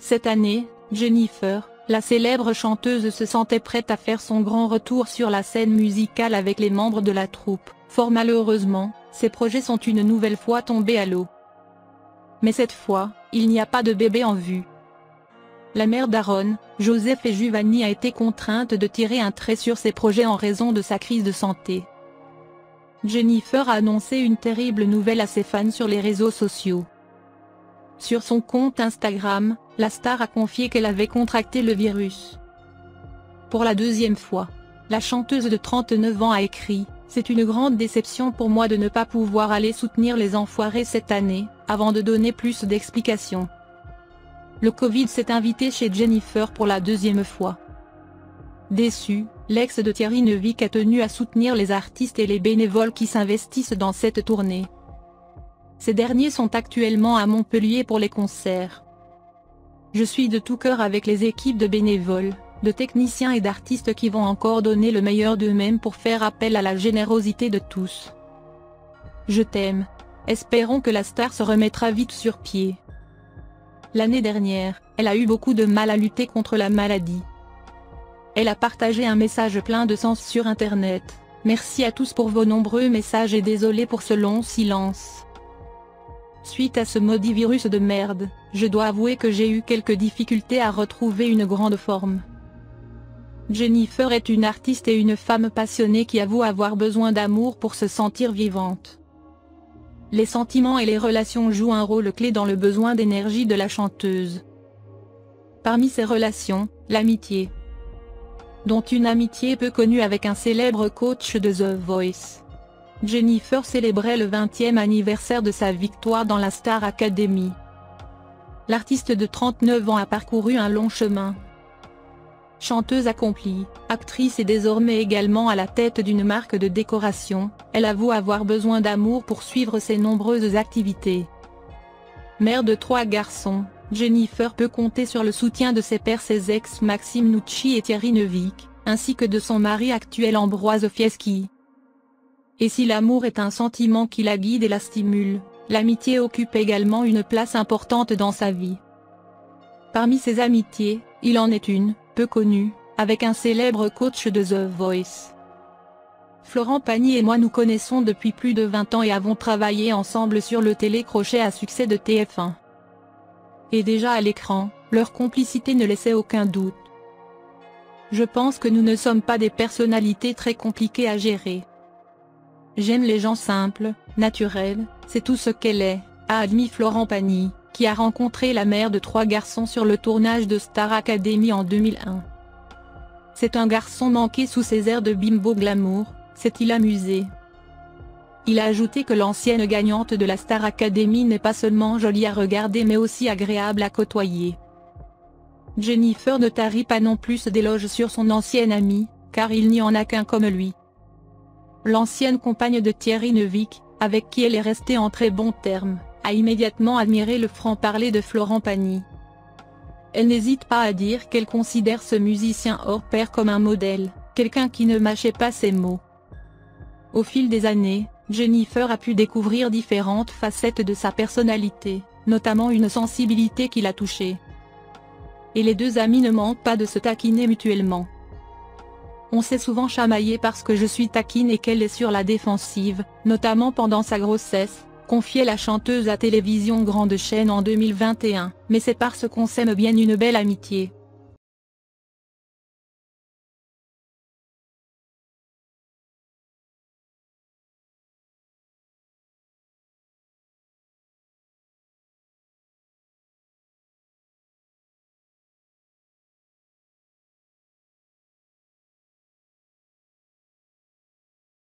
Cette année, Jennifer, la célèbre chanteuse, se sentait prête à faire son grand retour sur la scène musicale avec les membres de la troupe. Fort malheureusement, ses projets sont une nouvelle fois tombés à l'eau. Mais cette fois, il n'y a pas de bébé en vue. La mère d'Aaron, Joseph et Giovanni, a été contrainte de tirer un trait sur ses projets en raison de sa crise de santé. Jennifer a annoncé une terrible nouvelle à ses fans sur les réseaux sociaux. Sur son compte Instagram, la star a confié qu'elle avait contracté le virus. Pour la deuxième fois, la chanteuse de 39 ans a écrit « C'est une grande déception pour moi de ne pas pouvoir aller soutenir les Enfoirés cette année », avant de donner plus d'explications. Le Covid s'est invité chez Jennifer pour la deuxième fois. Déçue, l'ex de Thierry Neuvik a tenu à soutenir les artistes et les bénévoles qui s'investissent dans cette tournée. Ces derniers sont actuellement à Montpellier pour les concerts. Je suis de tout cœur avec les équipes de bénévoles, de techniciens et d'artistes qui vont encore donner le meilleur d'eux-mêmes pour faire appel à la générosité de tous. Je t'aime. Espérons que la star se remettra vite sur pied. L'année dernière, elle a eu beaucoup de mal à lutter contre la maladie. Elle a partagé un message plein de sens sur Internet. « Merci à tous pour vos nombreux messages et désolé pour ce long silence. Suite à ce maudit virus de merde, je dois avouer que j'ai eu quelques difficultés à retrouver une grande forme. » Jennifer est une artiste et une femme passionnée qui avoue avoir besoin d'amour pour se sentir vivante. Les sentiments et les relations jouent un rôle clé dans le besoin d'énergie de la chanteuse. Parmi ces relations, l'amitié. Dont une amitié peu connue avec un célèbre coach de The Voice. Jennifer célébrait le 20e anniversaire de sa victoire dans la Star Academy. L'artiste de 39 ans a parcouru un long chemin. Chanteuse accomplie, actrice et désormais également à la tête d'une marque de décoration, elle avoue avoir besoin d'amour pour suivre ses nombreuses activités. Mère de 3 garçons, Jennifer peut compter sur le soutien de ses pères, ses ex Maxime Nucci et Thierry Neuvik, ainsi que de son mari actuel Ambroise Fieschi. Et si l'amour est un sentiment qui la guide et la stimule, l'amitié occupe également une place importante dans sa vie. Parmi ses amitiés, il en est une, peu connue, avec un célèbre coach de The Voice. Florent Pagny et moi nous connaissons depuis plus de 20 ans et avons travaillé ensemble sur le télécrochet à succès de TF1. Et déjà à l'écran, leur complicité ne laissait aucun doute. Je pense que nous ne sommes pas des personnalités très compliquées à gérer. J'aime les gens simples, naturels, c'est tout ce qu'elle est, a admis Florent Pagny, qui a rencontré la mère de 3 garçons sur le tournage de Star Academy en 2001. C'est un garçon manqué sous ses airs de bimbo glamour, s'est-il amusé. Il a ajouté que l'ancienne gagnante de la Star Academy n'est pas seulement jolie à regarder mais aussi agréable à côtoyer. Jennifer ne tarit pas non plus d'éloges sur son ancienne amie, car il n'y en a qu'un comme lui. L'ancienne compagne de Thierry Neuvik, avec qui elle est restée en très bons termes, a immédiatement admiré le franc-parler de Florent Pagny. Elle n'hésite pas à dire qu'elle considère ce musicien hors pair comme un modèle, quelqu'un qui ne mâchait pas ses mots. Au fil des années, Jennifer a pu découvrir différentes facettes de sa personnalité, notamment une sensibilité qui l'a touchée. Et les deux amis ne manquent pas de se taquiner mutuellement. On s'est souvent chamaillé parce que je suis taquine et qu'elle est sur la défensive, notamment pendant sa grossesse, confiait la chanteuse à Télévision Grande Chaîne en 2021, mais c'est parce qu'on s'aime bien une belle amitié.